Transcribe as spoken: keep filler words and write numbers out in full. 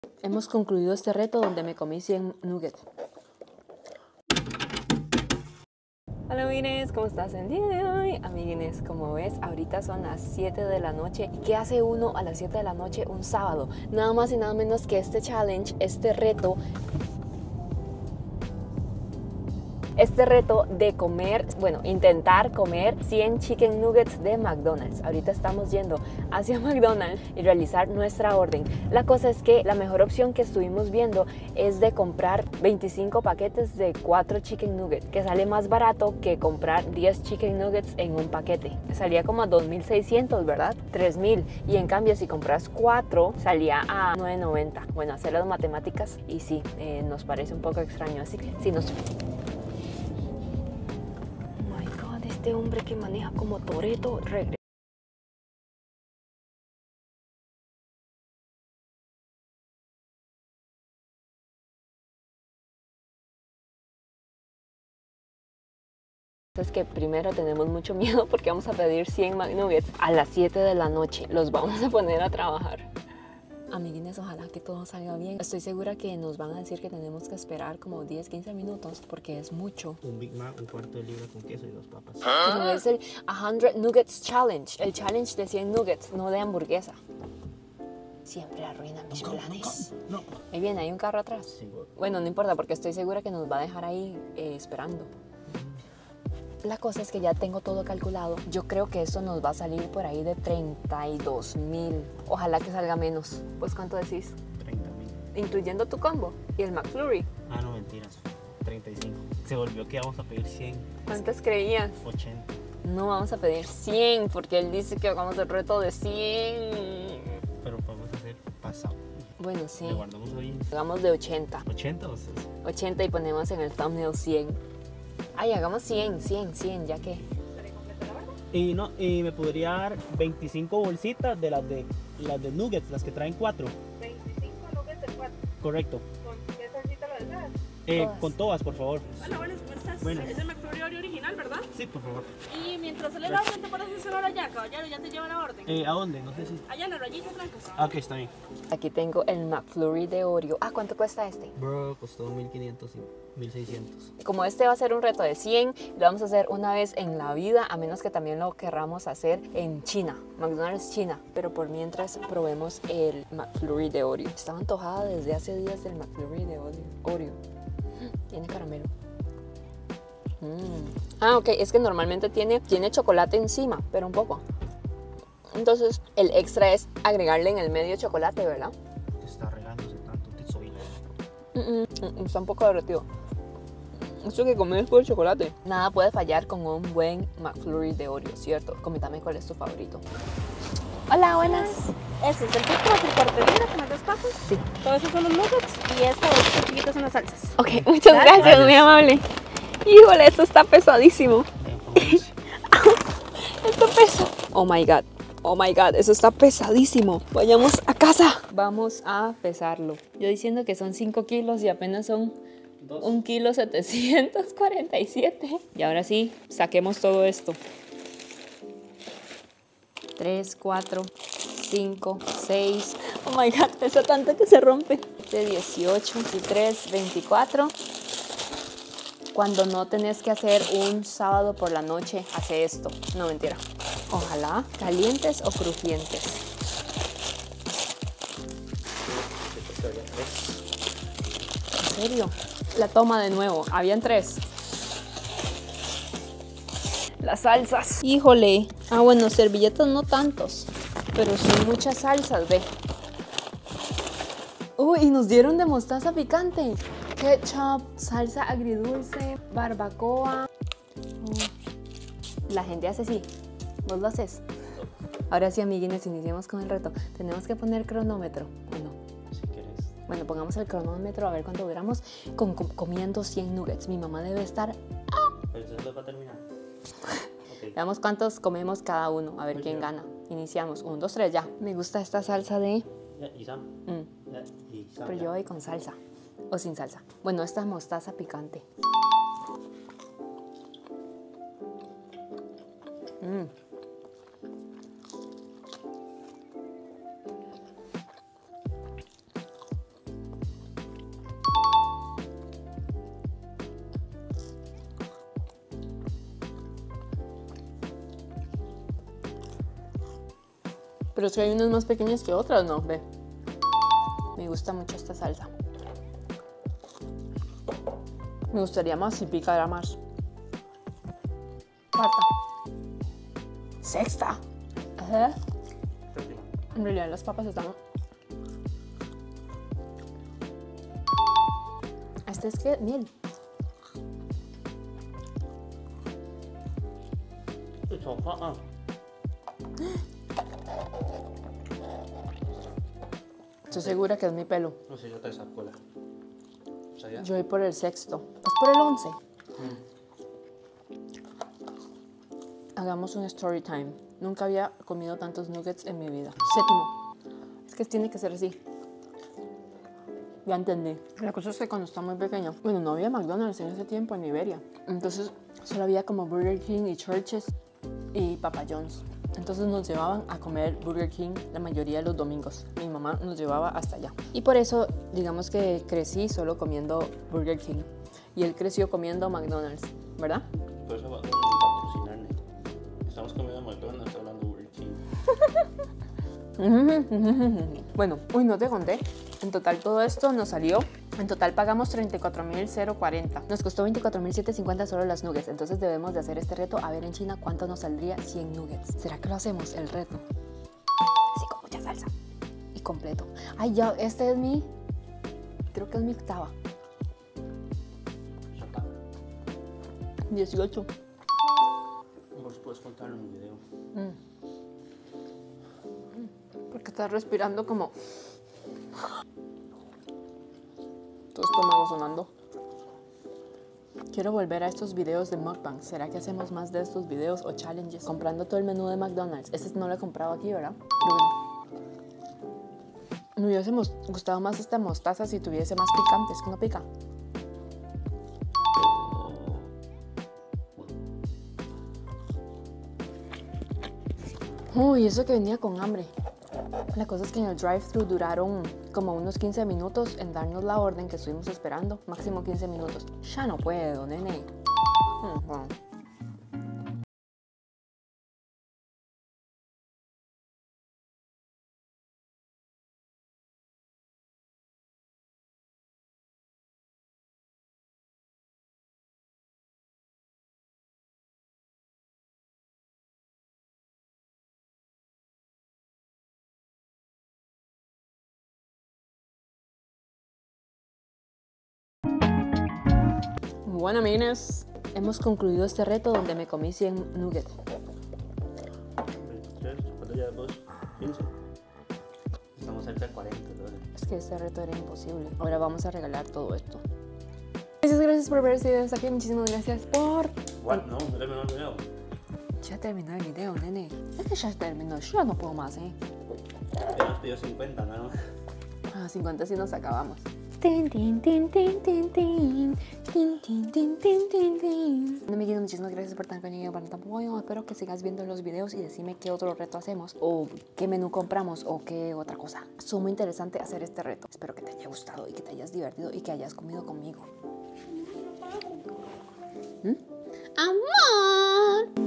Hemos concluido este reto donde me comí cien nuggets. Hola amiguines, ¿cómo estás el día de hoy? Amiguines, como ves, ahorita son las siete de la noche. ¿Y qué hace uno a las siete de la noche un sábado? Nada más y nada menos que este challenge, este reto Este reto de comer, bueno, intentar comer cien chicken nuggets de McDonald's. Ahorita estamos yendo hacia McDonald's y realizar nuestra orden. La cosa es que la mejor opción que estuvimos viendo es de comprar veinticinco paquetes de cuatro chicken nuggets, que sale más barato que comprar diez chicken nuggets en un paquete. Salía como a dos mil seiscientos, ¿verdad? tres mil. Y en cambio, si compras cuatro, salía a nueve noventa. Bueno, hacer las matemáticas y sí, eh, nos parece un poco extraño. Así que si nos... Este hombre que maneja como Toretto regresa. Es que primero tenemos mucho miedo porque vamos a pedir cien McNuggets a las siete de la noche. Los vamos a poner a trabajar. Amiguines, ojalá que todo salga bien. Estoy segura que nos van a decir que tenemos que esperar como diez, quince minutos porque es mucho. Un Big Mac, un cuarto de libra con queso y dos papas. Pero es el cien Nuggets Challenge. El challenge de cien nuggets, no de hamburguesa. Siempre arruinan mis no, planes. No, no. Ahí viene, hay un carro atrás. Sí, bueno. Bueno, no importa porque estoy segura que nos va a dejar ahí eh, esperando. La cosa es que ya tengo todo calculado. Yo creo que esto nos va a salir por ahí de treinta y dos mil. Ojalá que salga menos. Pues, ¿cuánto decís? treinta mil. Incluyendo tu combo y el McFlurry. Ah, no, mentiras. treinta y cinco. Se volvió que vamos a pedir cien. ¿Cuántas creías? ochenta. No, vamos a pedir cien porque él dice que hagamos el reto de cien. Pero podemos hacer pasado. Bueno, sí. Le guardamos hoy. Hagamos de ochenta. ¿ochenta o sea? ochenta y ponemos en el thumbnail cien. Ay, hagamos cien, cien, cien, ya que... Y no, y me podría dar veinticinco bolsitas de las de las de nuggets, las que traen cuatro. veinticinco nuggets de cuatro. Correcto. ¿Con qué salsita lo deseas? Eh, Todas. con todas, por favor. Hola, buenas, ¿cómo estás? Buenas. Es el McFlurry Oreo original, ¿verdad? Sí, por favor. Y mientras sale la orden, ¿te puedes hacer allá, caballero? Ya te lleva la orden. Eh, ¿A dónde? No sé si... Allá en las rayitas blancas. Ah, ok, está bien. Aquí tengo el McFlurry de Oreo. Ah, ¿cuánto cuesta este? Bro, costó mil quinientos y mil seiscientos. Como este va a ser un reto de cien, lo vamos a hacer una vez en la vida, a menos que también lo querramos hacer en China, McDonald's China. Pero por mientras probemos el McFlurry de Oreo. Estaba antojada desde hace días del McFlurry de Oreo. Tiene caramelo. Mm. Ah, ok, es que normalmente tiene, tiene chocolate encima, pero un poco. Entonces el extra es agregarle en el medio chocolate, ¿verdad? Te está regándose tanto, te soy Mm -mm, está un poco derretido. Esto que comes por el chocolate. Nada puede fallar con un buen McFlurry de Oreo, ¿cierto? Coméntame cuál es tu favorito. Hola, buenas. Ese es el Big Mac, el cuarto de libra con las dos papas. Sí. Todos esos son los nuggets y esta bolsita chiquita son las salsas. Ok, muchas gracias, Gracias. muy amable. Híjole, esto está pesadísimo. Esto pesa. Oh my god. Oh my god, eso está pesadísimo. Vayamos a casa. Vamos a pesarlo. Yo diciendo que son cinco kilos y apenas son un kilo setecientos cuarenta y siete. Y ahora sí, saquemos todo esto. tres, cuatro, cinco, seis. Oh my god, pesa tanto que se rompe. De dieciocho, veintitrés, veinticuatro. Cuando no tenés que hacer un sábado por la noche, hace esto. No, mentira. Ojalá calientes o crujientes. ¿En serio? La toma de nuevo. Habían tres. Las salsas. Híjole. Ah, bueno, servilletas no tantos. Pero sí muchas salsas, ve. Uy, y nos dieron de mostaza picante. Ketchup, salsa agridulce, barbacoa. La gente hace así. ¿Vos lo haces? Ahora sí, amiguines, iniciemos con el reto. Tenemos que poner cronómetro, ¿o no? Si quieres. Bueno, pongamos el cronómetro a ver cuánto duramos con, con, comiendo cien nuggets. Mi mamá debe estar... Pero eso es para terminar. Okay. Veamos cuántos comemos cada uno, a ver Muy quién bien. gana. Iniciamos. Un, dos, tres, ya. Me gusta esta salsa de... Ya, y Sam. Mm, Ya, y Sam. pero ya. yo voy con salsa. O sin salsa. Bueno, esta mostaza picante. Mm. Pero es que hay unas más pequeñas que otras, ¿no? Ve. Me gusta mucho esta salsa. Me gustaría más si picara más. Cuarta. Sexta. Ajá. En realidad las papas están... Este es que miel. Estoy segura que es mi pelo. No sé, yo te saco la. ¿Sabías? Yo voy por el sexto. ¿Es por el once? Mm. Hagamos un story time. Nunca había comido tantos nuggets en mi vida. Séptimo. Es que tiene que ser así. Ya entendí. La cosa es que cuando estaba muy pequeña, bueno, no había McDonald's en ese tiempo en Iberia. Entonces solo había como Burger King y Churches y Papa John's. Entonces nos llevaban a comer Burger King la mayoría de los domingos. Mi mamá nos llevaba hasta allá. Y por eso, digamos que crecí solo comiendo Burger King. Y él creció comiendo McDonald's, ¿verdad? Por eso vamos a patrocinarle. Estamos comiendo McDonald's hablando Burger King. Bueno, uy, no te conté. En total todo esto nos salió, en total pagamos treinta y cuatro mil cuarenta. Nos costó veinticuatro mil setecientos cincuenta solo las nuggets. Entonces debemos de hacer este reto a ver en China cuánto nos saldría cien nuggets. ¿Será que lo hacemos, el reto? Así con mucha salsa y completo. Ay, ya, este es mi, creo que es mi octava. dieciocho. Vos puedes contarlo en un video. Mm. Porque estás respirando como... Tu estómago sonando. Quiero volver a estos videos de mukbang. ¿Será que hacemos más de estos videos o challenges? Comprando todo el menú de McDonald's. Este no lo he comprado aquí, ¿verdad? Pero bueno. Me hubiese gustado más esta mostaza si tuviese más picante. Es que no pica. Uy, eso que venía con hambre. La cosa es que en el drive-thru duraron como unos quince minutos en darnos la orden que estuvimos esperando. Máximo quince minutos. Ya no puedo, nene. Uh-huh. Bueno, amigues, hemos concluido este reto donde me comí cien nuggets. ¿Cuánto ya dos? quince. Estamos cerca de cuarenta dólares. Es que este reto era imposible. Ahora vamos a regalar todo esto. Muchas gracias por ver este video hasta aquí. Muchísimas gracias por... What? No, no terminó el video. Ya terminó el video, nene. Es que ya terminó. Yo ya no puedo más, ¿eh? Ya nos pidió cincuenta, ¿no? Ah, cincuenta sí nos acabamos. Tin, tin, tin, tin, tin, tin. Tin, tin, tin, tin, tin, tin. No me quedo, muchísimas gracias por estar conmigo, por tanto apoyo. Espero que sigas viendo los videos y decime qué otro reto hacemos, o qué menú compramos, o qué otra cosa. Es muy interesante hacer este reto. Espero que te haya gustado y que te hayas divertido y que hayas comido conmigo. ¿Mm? ¡Amor!